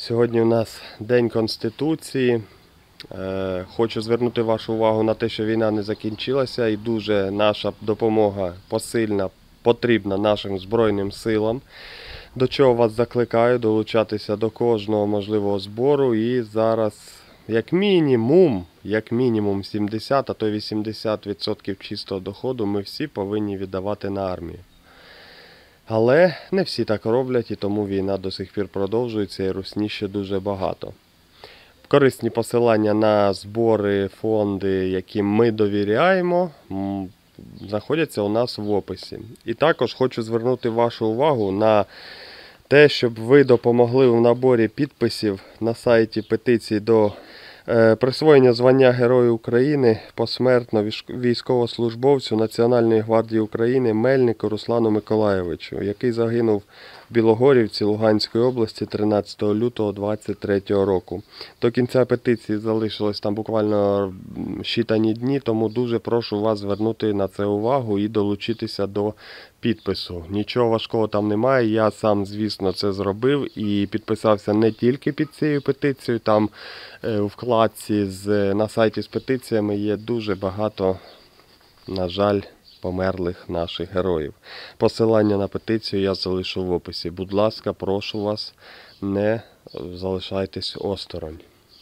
Сьогодні у нас День Конституції. Хочу звернути вашу увагу на те, що війна не закінчилася і дуже наша допомога посильна, потрібна нашим Збройним силам. До чого вас закликаю долучатися до кожного можливого збору. І зараз як мінімум 70, а то 80% чистого доходу ми всі повинні віддавати на армію. Але не всі так роблять, і тому війна до сих пір продовжується, і русні ще дуже багато. Корисні посилання на збори, фонди, яким ми довіряємо, знаходяться у нас в описі. І також хочу звернути вашу увагу на те, щоб ви допомогли в наборі підписів на сайті петиції до присвоєння звання Герою України посмертно військовослужбовцю Національної гвардії України Мельнику Руслану Миколайовичу, який загинув в Білогорівці Луганської області 13 лютого 2023 року. До кінця петиції залишилось там буквально щитані дні, тому дуже прошу вас звернути на це увагу і долучитися до підпису. Нічого важкого там немає, я сам, звісно, це зробив і підписався не тільки під цією петицією, там у вкладці на сайті з петиціями є дуже багато, на жаль, померлих наших героїв. Посилання на петицію я залишу в описі. Будь ласка, прошу вас, не залишайтесь осторонь.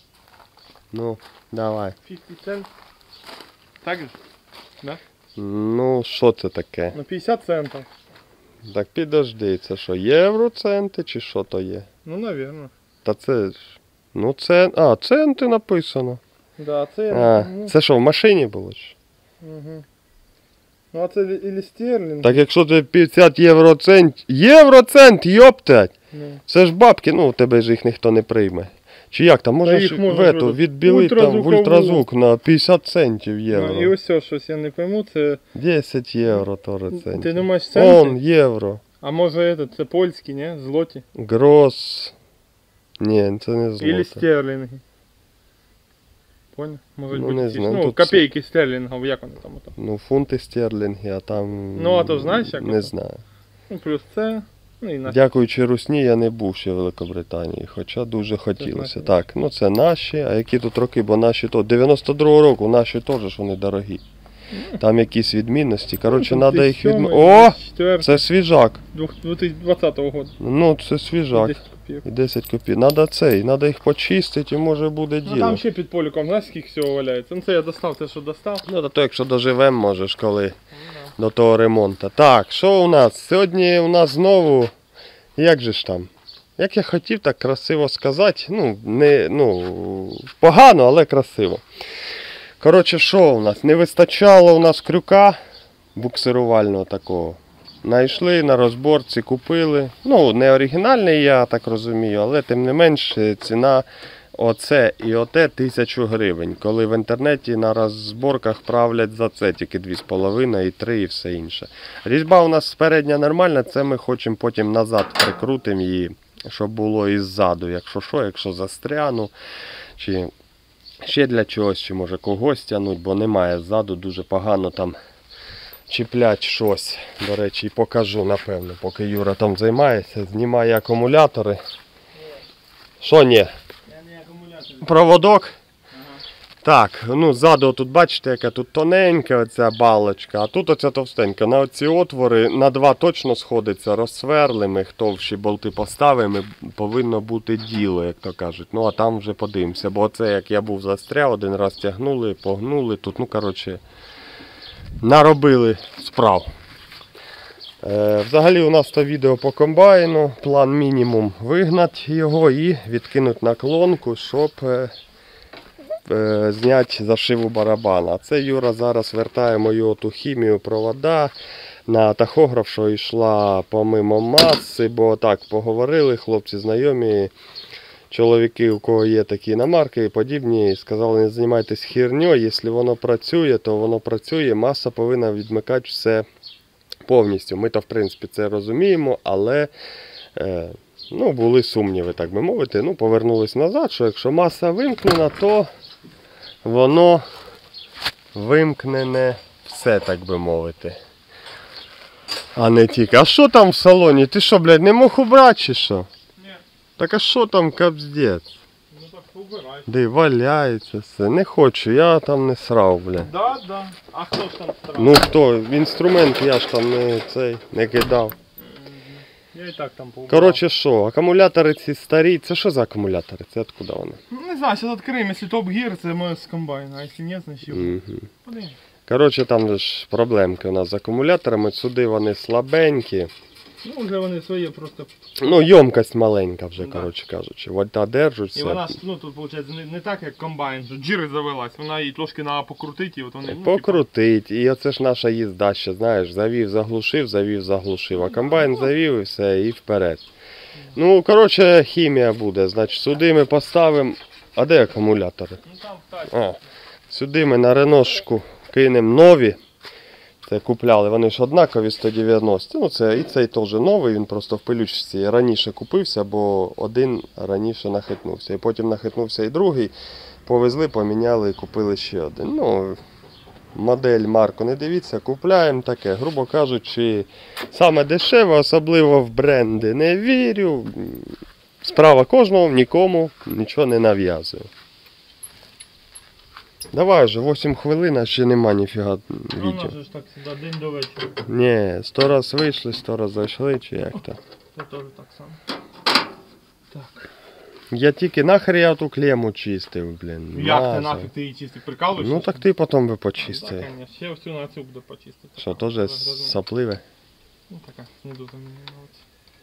Ну, давай. 50 цент. Так же? Да? Ну, що це таке? На 50 центів. Так підожди, це що, євроценти чи що то є? Ну, наверное. Та це ж, ну центи написано. Да, це... А, це що, в машині було? Угу. Ну, а це или стерлінг. Так якщо це 50 євроцент, йоптать! Ну. Це ж бабки, ну у тебе ж їх ніхто не прийме. Чи як там, можеш відбілити там в ультразвук на 50 центів євро. Ну, і ось щось я не пойму, це... 10 євро теж центів. Ти думаєш центи? Он, євро. А може це польські, не? Злоті? Грос. Ні, це не злоти. Или стерлінги. Понял? Може Ну, бути не ці, знаю, ну, тут копійки стерлінгів, як вони там? Ну, фунти стерлінги, а там... Ну, а то знаєш, як не це? знаю. Ну, плюс це, ну і наші. Дякуючи русні, я не був ще в Великобританії, хоча дуже хотілося. Так, ну це наші, а які тут роки, бо наші то 92-го року, наші теж ж вони дорогі. Там якісь відмінності, коротше, треба їх О! Це свіжак. 2020 року. Ну, це свіжак. 10 копійок. І 10 копійок. Треба їх почистити і може буде діло. Ну там ще під поліком, знаєш, скільки всього валяється. Ну це я достав те, що достав. Ну, то якщо доживемо, можеш, коли до того ремонту. Так, що у нас? Сьогодні у нас знову, як же ж там? Як я хотів так красиво сказати, погано, але красиво. Коротше, що у нас? Не вистачало у нас крюка буксирувального такого. Знайшли на розборці, купили. Ну, не оригінальний, я так розумію, але тим не менш ціна оце і оте 1000 гривень. Коли в інтернеті на розборках правлять за це тільки 2,5 і 3 і все інше. Різьба у нас спередня нормальна, це ми хочемо потім назад прикрутимо її, щоб було і ззаду. Якщо що, якщо застряну, чи ще для чогось, чи може когось тягнуть, бо немає ззаду, дуже погано там чіплять щось. До речі, і покажу, напевно, поки Юра там займається, знімає акумулятори. Що ні? Проводок? Ага. Так, ну ззаду тут бачите, яка тут тоненька оця балочка, а тут оця товстенька. На оці отвори на 2 точно сходиться, розсверлимо їх, товщі болти поставимо, повинно бути діло, як то кажуть. Ну а там вже подивимося, бо оце як я був застряв, один раз тягнули, погнули, тут, ну коротше, наробили справ. Взагалі у нас то відео по комбайну, план мінімум вигнати його і відкинути наклонку, щоб зняти зашиву барабана. Це Юра зараз вертає мою ту хімію провода на тахограф, що йшла помимо маси, бо так поговорили, хлопці знайомі, чоловіки, у кого є такі іномарки і подібні, сказали, не займайтесь херньою, якщо воно працює, то воно працює, маса повинна відмикати все повністю. Ми то в принципі це розуміємо, але були сумніви, так би мовити. Повернулись назад, що якщо маса вимкнена, то воно вимкнене все, так би мовити. А не тільки. А що там в салоні? Ти що, блядь, не мог убрати чи що? Ні. Так а що там капздець? Ну так убирай. Де валяється все. Не хочу, я там не срав, бля. Да, да. А хто ж там страв? Ну хто, інструмент я ж там не кидав. Я і так там поубирав. Коротше що, акумулятори ці старі, це що за акумулятори? Це откуда вони? Ну, не знаю, зараз відкриємо, якщо топ-гір, це моє з комбайна, а якщо ні, значить його. Угу. Подивимось. Коротше, там же ж проблемки у нас з акумуляторами, сюди вони слабенькі. Ну, вже вони свої просто. Ну, ємкость маленька вже, Да. коротше кажучи. Вода держиться. І вона ж, ну тут виходить не так, як комбайн, що джири завелась, вона її трошки треба покрутити, і от вони, ну, Покрутить, і оце ж наша їзда ще, знаєш, завів, заглушив, а комбайн завів і все, і вперед. Ну, коротше, хімія буде, значить, сюди ми поставимо, а де акумулятори? ну там в А, сюди ми на реношку кинемо нові, це купляли, вони ж однакові 190, ну це і цей теж новий, він просто в пилючці раніше купився, бо один раніше нахитнувся, і потім нахитнувся і другий, повезли, поміняли і купили ще один. Ну, модель марку не дивіться, купляємо таке, грубо кажучи, саме дешеве, особливо в бренди не вірю. Справа кожного, нікому нічого не нав'язую. Давай же, 8 хвилин, а ще нема ніфіга Ну, відео. нас ж так сюди день до вечора. Ні, 100 раз вийшли, 100 раз зайшли, чи як то. Це теж так само. Так. Я тільки нахер я ту клему чистив, блін. Як ти мазав. нафіг ти її чистив? Прикалуєшся? Ну так ти потім би Так, почистив. конечно. Ще всю на цю буде почистити. Що, теж сапливе? Ну така, снизу замінювати.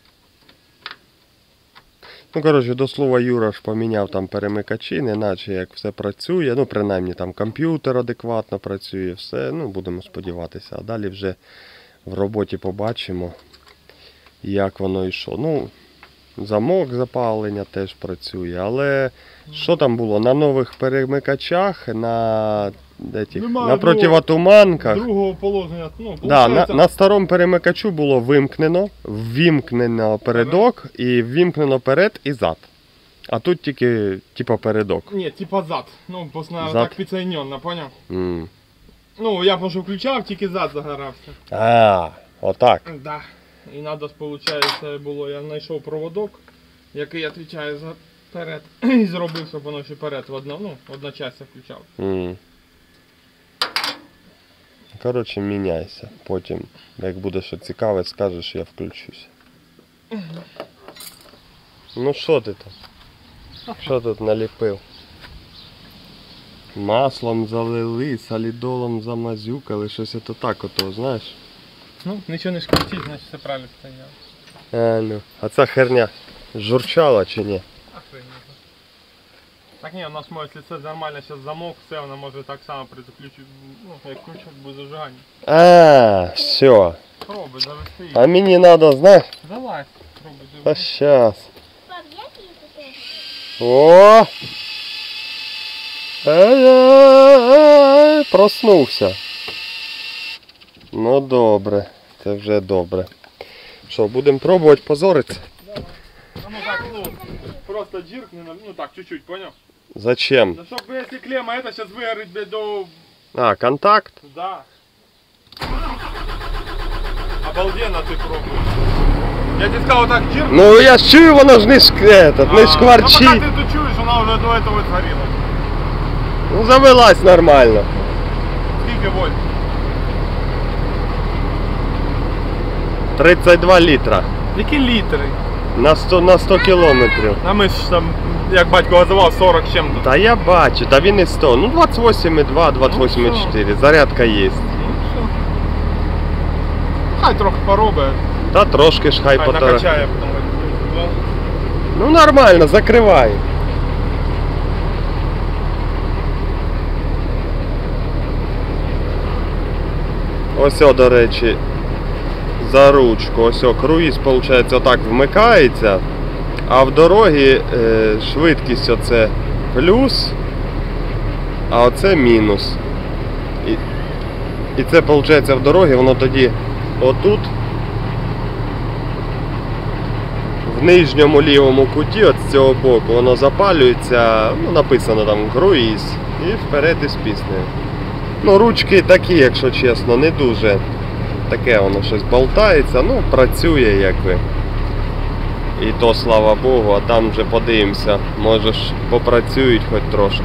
Ну, коротше, до слова, Юра ж поміняв там перемикачі, не наче як все працює. Ну, принаймні там комп'ютер адекватно працює, все. Ну, будемо сподіватися. А далі вже в роботі побачимо, як воно і що. Ну, замок запалення теж працює, але що там було? На нових перемикачах, на, Немає на противотуманках. Другого положення, ну, Да, получається, на старому перемикачу було ввімкнено передок і ввімкнено перед і зад. А тут тільки типа передок. Ні, типа зад. Ну, просто Зад? так підсоєднено, поняв? М. Ну, я може включав, тільки зад загорався. А, отак. Да. І треба, виходить, було, я знайшов проводок, який відповідає за перед. І зробив, щоб воно ще перед одночасно включав. М. Коротше, міняйся. Потім, як буде що цікаве, скажеш, я включусь. Ну що ти там? Що тут наліпив? Маслом залили, солідолом замазюкали, щось це так ото, знаєш? Ну, нічого не шкрутить, значить все правильно стояло. Ну. А ця херня журчала чи ні? Охренеть. Так ні, у нас може, якщо це нормально зараз замок, все, вона може так само при заключенні, ну, як ключок без зажигання. А, все. Пробуй, завести її. А мені треба, знаєш? Залазь, пробуй А завести. щас. Пап, як її таке? О! Ай-яй-яй, проснувся. Ну добре, це вже добре. Що, будемо пробувати позоритися? А ну так, ну, просто джиркни, ну так, чуть-чуть, понял? Зачем? Да чтоб, если клемма это сейчас выгорит, блядь, до... А, контакт? Да. Обалденно ты пробуешь. Я тебе сказал так джиркни. Ну я ж чую, воно ж не, не Ну пока шкварчить. ты тут чуешь, она уже до этого сгорела. Ну завелась нормально. Сколько вольт? 32 літра. Які літри? На 100 кілометрів. А ми ж там, як батько газував, 40 з чим-то. Та я бачу, та він і 100. Ну 28,2, 28,4. Зарядка є. Ну все. Хай трохи поробить. Та трошки ж хай Хай потара. накачає потім. Ну нормально, закривай. Ось, до речі, за ручку. Ось круїз, виходить, отак вмикається, а в дорогі швидкість оце плюс, а оце мінус. І це, виходить, в дорогі, воно тоді отут, в нижньому лівому куті, от з цього боку, воно запалюється, ну, написано там круїз, і вперед із піснею. Ну, ручки такі, якщо чесно, не дуже. Таке воно щось болтається, ну, працює якби. І то слава Богу, а там вже подивимося, може ж попрацюють хоч трошки.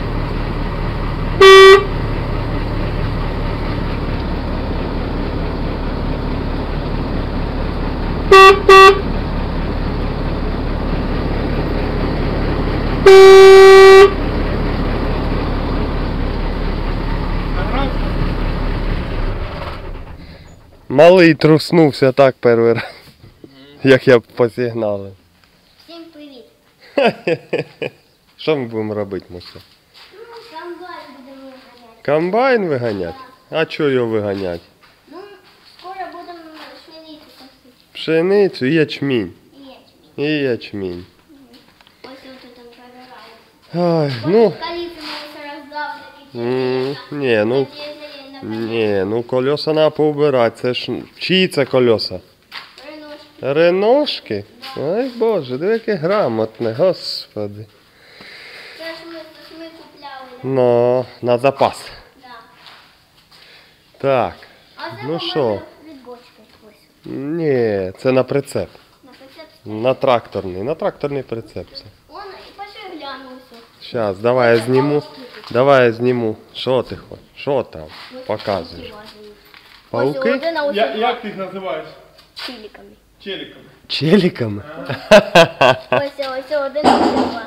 Малий труснувся так перший раз, як я посигналив. Всім привіт. Що ми будемо робити, Муся? Ну, комбайн будемо виганяти. Комбайн виганять? А чого його виганять? Ну, скоро будемо пшеницю косити. Пшеницю і ячмінь. І ячмінь. І ячмінь. Ось тут там перебираємо. Ай, ну, Коліси ми роздав такі. ні, ну, ні, ну колеса треба поубирати. Це ж, чиї це колеса? Реношки. Реношки? Ай, Боже, диви, яке грамотне, господи. Це ж ми купляли. Ну, на запас. Да. Так, А це ну що? від бочки ось. Ні, це на прицеп. На прицеп. На тракторний прицеп. Це. Он і пошли глянувся. Щас, давай я зніму. Давай я зніму. Що ти хочеш? Що там? Показуєш. Пауки? Як ти їх називаєш? Чиліками. Челіками. Челіками? Ось один, ось два.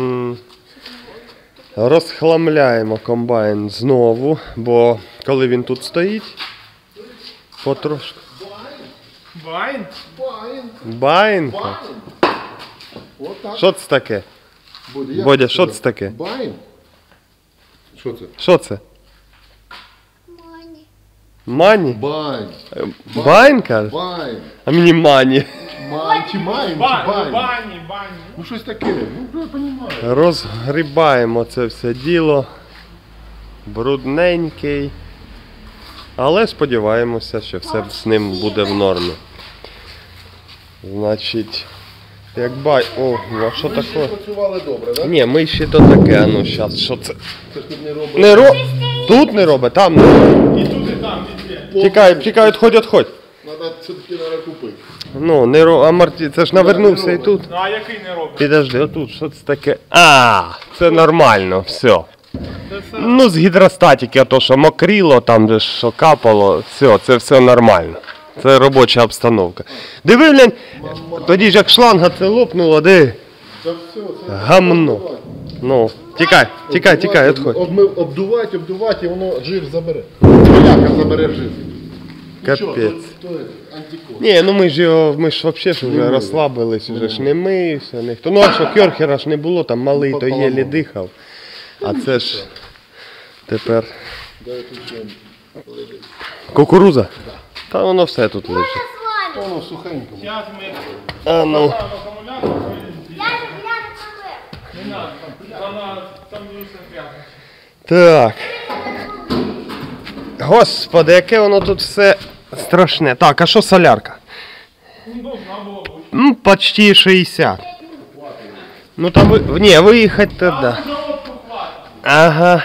Розхламляємо комбайн знову, бо коли він тут стоїть, потрошку. Вайн? Баїнка? Отак. Що це таке? Бодя, Бодя, що це таке? Байн. Що це? Що це? Мані. Мані? Байн. Байн, каже? Байн. А мені мані. Майн чи майн, чи байн. Бані. Ну щось таке. Ну, я розумію. Розгрібаємо це все діло. Брудненький. Але сподіваємося, що все з ним буде в нормі. Значить, як О, а що Ви ще таке? працювали добре, так? Ні, ми ще то таке, а ну зараз, що це? Це ж тут не робить. Не Тут не робить, там не робить. І тут, і там, везде. Тікай, відходь. Треба все-таки треба купити. Ну, не аморті, це ж навернувся і тут. Ну а який не робить? Підожди, отут, що це таке? А, це нормально, все. Це все. Ну, з гідростатики, а то, що мокріло, там же що капало, все, це все нормально. Це робоча обстановка. Диви, глянь, тоді ж як шланга це лопнуло, диви. Це все, це Гамно. Ну, тікай, відходь. Обдувати, і воно жир забере. Поляка забере жир. Капець. То антикор. Ні, ну ми ж взагалі ж вже розслабились, вже ж не мився, ніхто. Ну а що, Кьорхера ж не було, там малий то єлі дихав. А це ж тепер Дай тут ще лежить. кукуруза? Та воно все тут лежить. З вами. Воно сухенько. Зараз ми А ну. акумулятор виліземо. Я наверх. Не надо, там дуже все грязно. Так. Господи, яке воно тут все страшне. Так, а що солярка? Ну, должна була бути. Почти 60. Ну там ні, виїхати то да. Заводку хватить. Ага.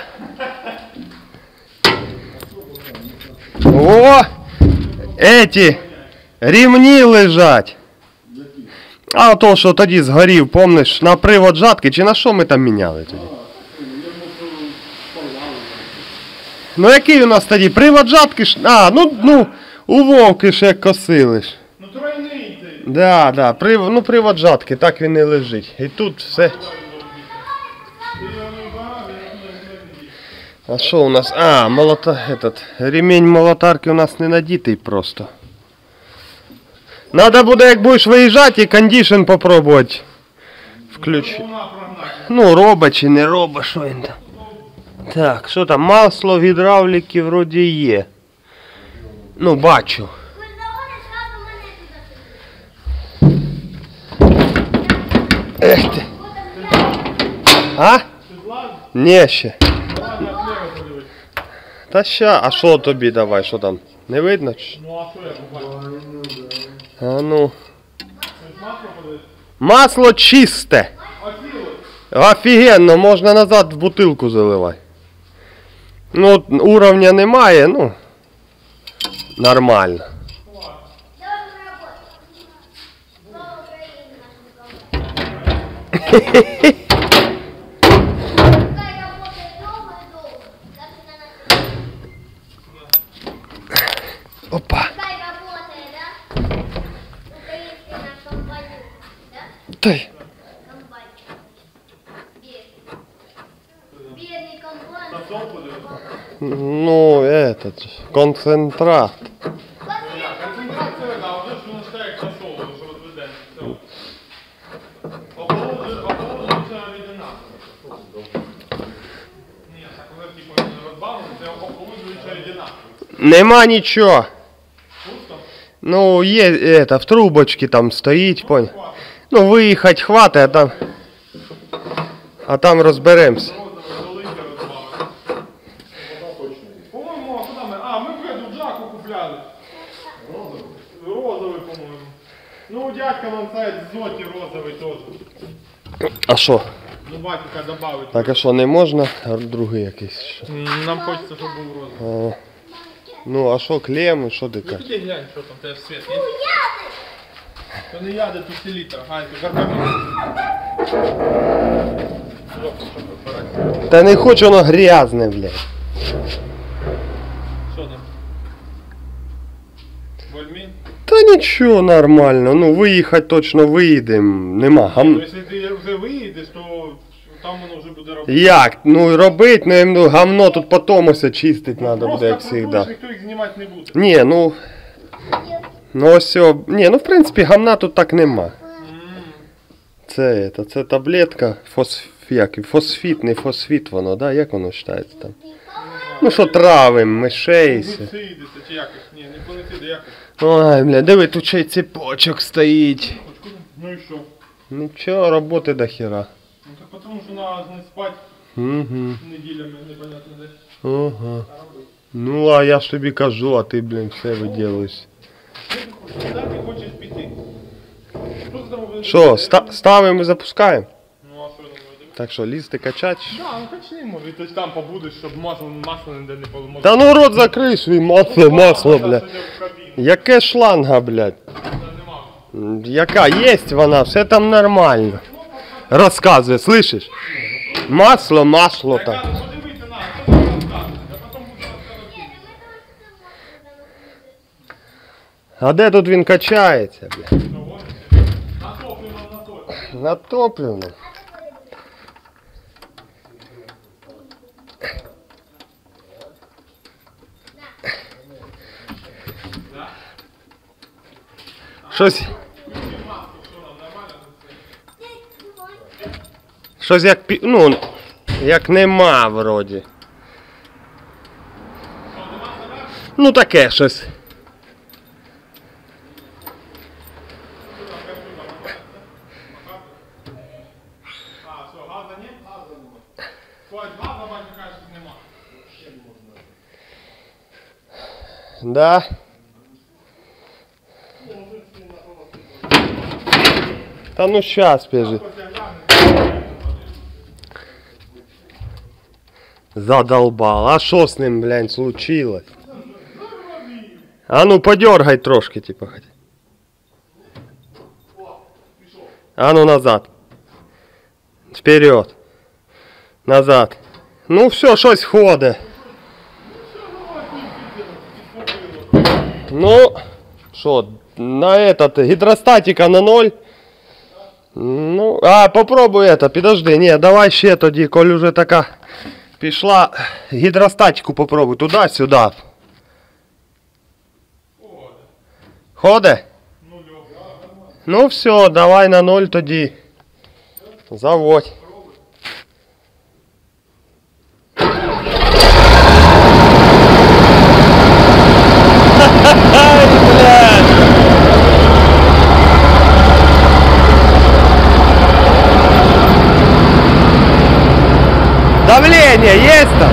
О! Эти ремні лежать. А то, що тоді згорів, помниш, на привод жатки, чи на що ми там міняли тоді? Ну який у нас тоді? Привод жатки ж. А, ну, у Вовки ж як косили ж. Ну тройний ти. Да, привод жатки, так він і лежить. І тут все. А що у нас? А, ремень молотарки у нас не надітий просто. Надо буде, як будеш виїжджати, і кондишн попробувати включити. Вона прогнати. Ну, робить чи не робить, що він там. Так, що там? Масло в гідравліки вроді є. Ну, бачу. Ви заводиш, зразу мене туди. Ех ти. А? Ти злазиш? Ні, ще. Ладно, слева подивись. Та ща, а що тобі давай, що там? Не видно? Чи? Ну а що я побачив? А ну. Ось масло подивись. Масло чисте. Офілось. Офігенно, можна назад в бутилку заливай. Ну, от уровня немає, ну. Нормально. Давай на роботу. Слава Україні! Пускай работает долго и долго. Как это на Опа. Пускай работает, да? Украинский наш компанию, да? Дай. Комбайн. Бедный комбайн. Ну, этот, концентрат. Концентрація, да, вже ж воно ж так як фасол, вже розведеться. Все. Охолоджується рідина. Ні, так вже типу розбавлено, це охолоджуюча рідина. Нема нічого. Пусто? Ну, є, это, в трубочці там стоїть, понял. Ну, виїхати хватить, а там розберемося. Розове долинки розбавити. По-моєму, а куди ми? А, ми в Джаку купляли. Розовий, по-моєму. Ну, у дядька нам сайт зоті розовий теж. А що? Ну, батька добавить. Так, а що, не можна? А другий якийсь. Що? Нам хочеться, щоб був розовий. Ну, а що, клеми, що ти Ну, кажеш? піди глянь, що там, теж світ є. То не яди, то селітра. Гань, то гарбамін. Та не хочу, воно грязне, блядь. Що там? Вольмін? Та нічого, нормально. Ну, виїхати точно виїдемо. Нема. Ну, якщо ти вже виїдеш, то там воно вже буде робити. Як? Ну, робить, ну, гамно тут потім ось чистить треба буде, як Просто завжди. ніхто їх знімати не буде. Ні, ну, ось, ні, ну, в принципі, гамна тут так нема. Це таблетка, фосфіт, не фосфіт воно, да? Як воно вважається там? Ну, що травим, мишей. все. Гуцидиться чи якось. Ні, не полетиде якось. Ой, бля, диви, тут ще й цепочок стоїть. Ну і що? Нічого, роботи до хера. Ну так тому що треба не спати Угу. неділями, непонятно де. Ага. Ну, а я ж тобі кажу, а ти, блін, все виділиш. Куди ти хочеш піти? Що ти там буде? Що, ставимо і запускаємо? Ну а що там буде? Так що, лізти качати? Да, ну качни, може, і ти там побудеш, щоб масло ніде не поламало. Та ну рот закрий свій, масло, бля. Яке шланга, блядь? Яка? Єсть вона, все там нормально. Розказує, слышиш? Масло там. Подивися на, що ти розказуєш, а потім буде розказувати. А де тут він качається, бля? На топливо, на топливо. На топливно. Щось. Щось як ну, як нема вроді. Ну таке щось. А, що, газа ні? Газа нема. Хватить газа, батько каже, що нема. Да. Та ну щас, пежи. Задолбал. А що з ним, блядь, случилось? А ну подергай трошки, типа, хоть. А ну назад. Вперед. Назад. Ну все, щось ходить. Ну, що, на этот, гідростатика на 0. Ну, а, попробуй это, подожди, ні, давай ще тоді, коль уже така пішла, гідростатику попробуй, туди-сюди. Ходе? Ну все, давай на 0 тоді. Заводь. Ай, блядь. Давление есть там?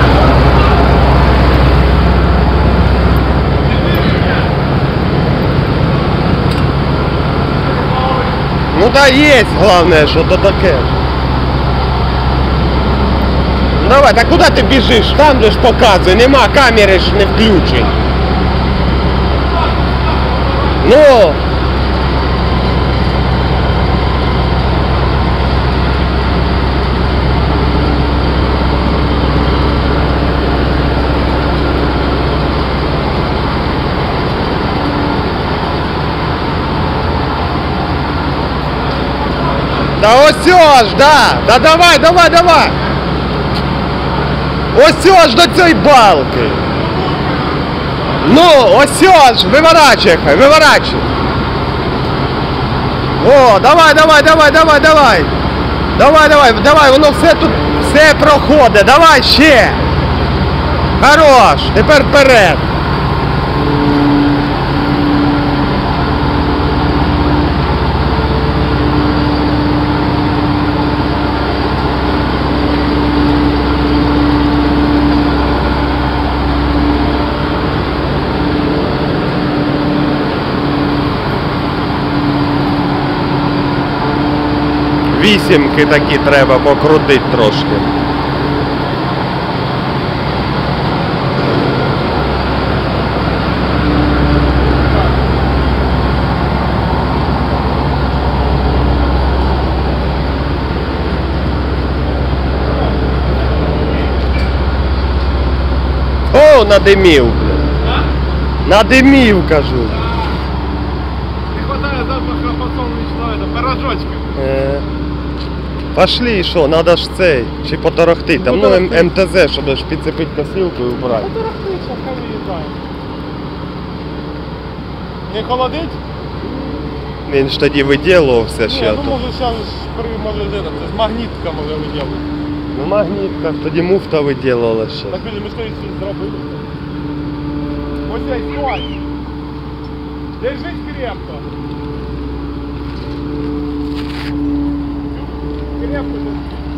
Ну да, есть, главное, что-то такое. Давай, так куда ты бежишь? Там же ж показывай, нема камеры ж не включень. Ну. Да ось ж, да! Да давай, давай, давай! Ось ж до цієї балки! Ну, ось ж! Виворачуй хай, виворачуй! О, давай, давай, давай, давай, давай! Давай, давай, давай, воно все тут, все проходить, давай ще! Хорош! Тепер вперед! Вісімки такі треба покрутити трошки. О, надимів, блін. Надимів, кажу. Не хватає запаха подсолнечного, это пирожочка. Пошли, що, надо ж цей, чи поторохти, там, ну, МТЗ, щоб ж підцепити косилку і убрати. Поторохтися, хай виїжджає. Не холодить? Він ж тоді виділувався ще. Ні, ну може зараз може це ж магнітка може виділити. Ну, магнітка, тоді муфта виділувала ще. Так ми ж колись зробили. Ось цей стой. Держись крепко. Крепко держись.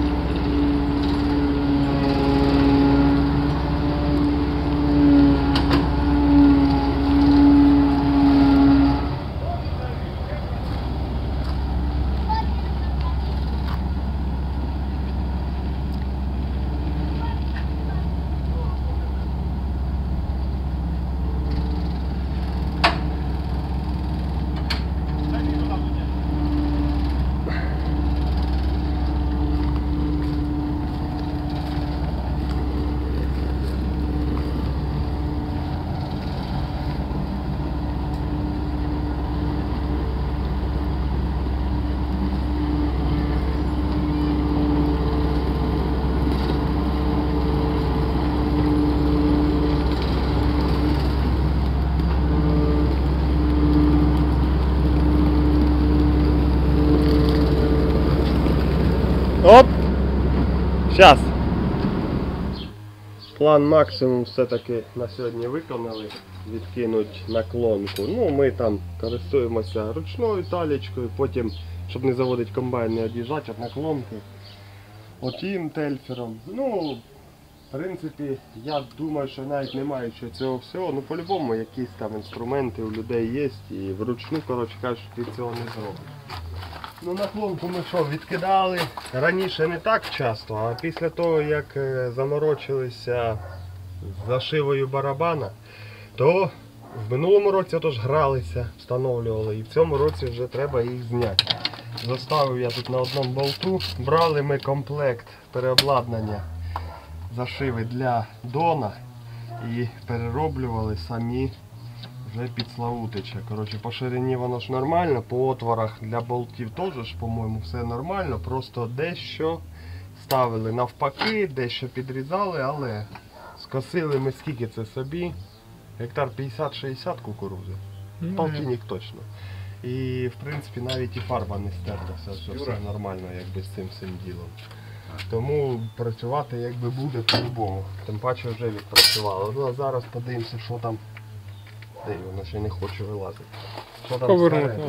Оп! Щас. План максимум все-таки на сьогодні виконали. Відкинуть наклонку. Ну, ми там користуємося ручною талічкою, потім, щоб не заводити комбайн, не від'їжджати від наклонки. Отім тельфером. Ну, в принципі, я думаю, що навіть не маючи цього всього, ну по-любому якісь там інструменти у людей є і вручну, коротше кажучи, ти цього не зробиш. Ну, наклонку ми що, відкидали раніше не так часто, а після того, як заморочилися з зашивою барабана, то в минулому році отож гралися, встановлювали, і в цьому році вже треба їх зняти. Заставив я тут на одному болту, брали ми комплект переобладнання зашиви для Дона і перероблювали самі вже під Славутича. Коротше, по ширині воно ж нормально, по отворах для болтів теж, по-моєму, все нормально, просто дещо ставили навпаки, дещо підрізали, але скосили ми скільки це собі, гектар 50-60 кукурузи, полтинник точно. І в принципі навіть і фарба не стерлася, що все нормально якби з цим всім ділом. Тому працювати якби буде по-любому. Тим паче вже відпрацювало. Ну а зараз подивимося, що там. Де воно ще не хоче вилазити. Що там всередині?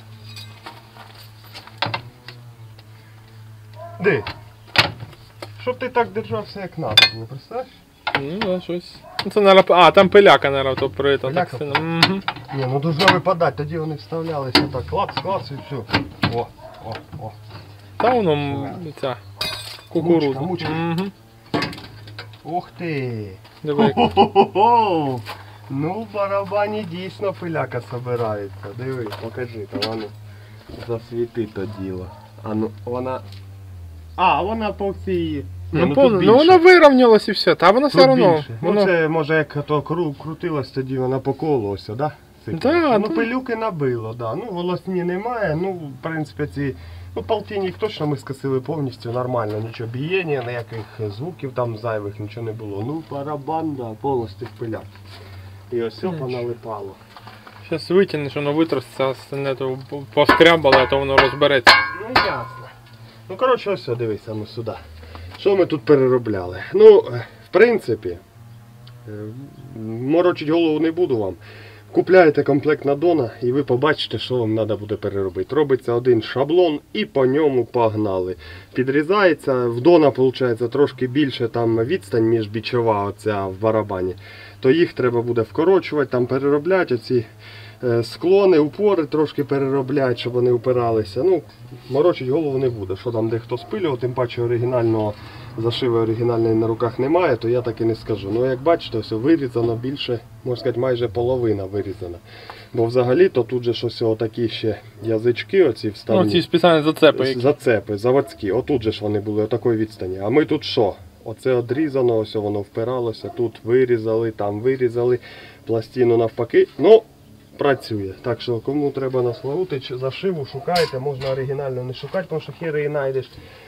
Де? Щоб ти так держався як надо було, представляєш? Ну да, щось. Ну це наверное, а, там пиляка, наверное, то при этом так Пиляка? сильно. Мгм. Ні, ну должно випадати, тоді вони вставлялися так, клац і все. О, о, о. Та воно ця кукуруза. Мучка. Мгм. Ух ти! Диви, як. Хо-хо-хо-хо! Ну, в барабані дійсно пиляка собирається. Диви, покажи, там воно засвіти то діло. А ну, вона... А, вона по всій... Ну, ну воно вирівнялось і все, та воно все одно. Більше. Ну це може як то крутилось тоді вона по колу ось, да? Да, Ну то- пилюки набило, да. Ну волосні немає, ну в принципі ці Ну, полтинник точно ми скосили повністю нормально, нічого бієння, ніяких звуків там зайвих, нічого не було. Ну, барабан, да, повністю в пилях. І ось все поналипало. Зараз витягнеш, воно витруситься, остальне то поскрябало, а то воно розбереться. Ну, ясно. Ну, коротше, ось все, дивися, ми сюди. Що ми тут переробляли? Ну, в принципі, морочить голову не буду вам. Купляєте комплект надона і ви побачите, що вам треба буде переробити. Робиться один шаблон і по ньому погнали. Підрізається, в дона виходить трошки більше там відстань між бічова оця в барабані. То їх треба буде вкорочувати, там переробляти оці склони, упори трошки переробляти, щоб вони упиралися. Ну, морочить голову не буде. Що там дехто спилював, тим паче оригінального зашиви оригінальної на руках немає, то я так і не скажу. Ну, як бачите, все вирізано більше, можна сказати, майже половина вирізана. Бо взагалі то тут же щось отакі ще язички оці вставні. Ну, ці спеціальні зацепи. які. Зацепи, заводські. Отут же ж вони були отакої відстані. А ми тут що? Оце одрізано, ось воно впиралося, тут вирізали, там вирізали, пластину навпаки. Ну, працює. Так що кому треба на Славутич зашиву, шукайте, можна оригінально не шукати, тому що хер її знайдеш.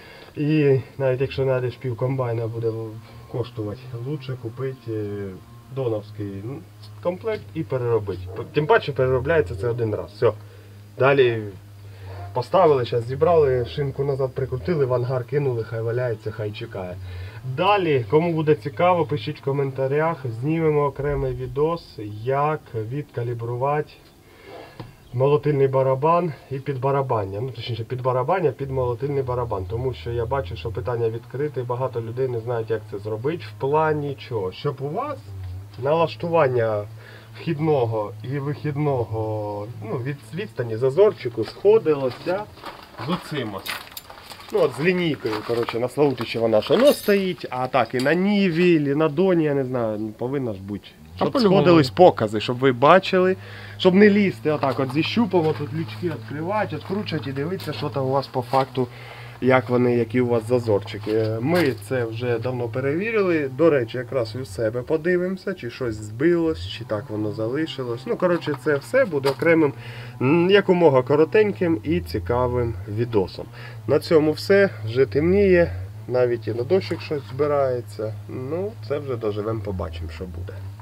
І навіть якщо знайдеш пів комбайна, буде коштувати. Лучше купити доновський комплект і переробити. Тим паче переробляється це один раз. Все. Далі поставили, зараз зібрали, шинку назад прикрутили, в ангар кинули, хай валяється, хай чекає. Далі, кому буде цікаво, пишіть в коментарях, знімемо окремий відос, як відкалібрувати молотильний барабан і підбарабання. Ну, точніше, підбарабання під молотильний барабан. Тому що я бачу, що питання відкрите, багато людей не знають, як це зробити. В плані чого? Щоб у вас налаштування вхідного і вихідного, ну, від відстані зазорчику сходилося з оцим ось. Ну, от з лінійкою, коротше, на Славутичі вона ж воно стоїть, а так і на Ніві, і на Доні, я не знаю, повинна ж бути. Щоб по-любому. сходились покази, щоб ви бачили, щоб не лізти отак от зі щупом, тут лючки відкривати, відкручувати і дивитися, що там у вас по факту, як вони, які у вас зазорчики. Ми це вже давно перевірили. До речі, якраз і у себе подивимося, чи щось збилось, чи так воно залишилось. Ну, коротше, це все буде окремим, якомога коротеньким і цікавим відосом. На цьому все, вже темніє, навіть і на дощик щось збирається. Ну, це вже доживемо, побачимо, що буде.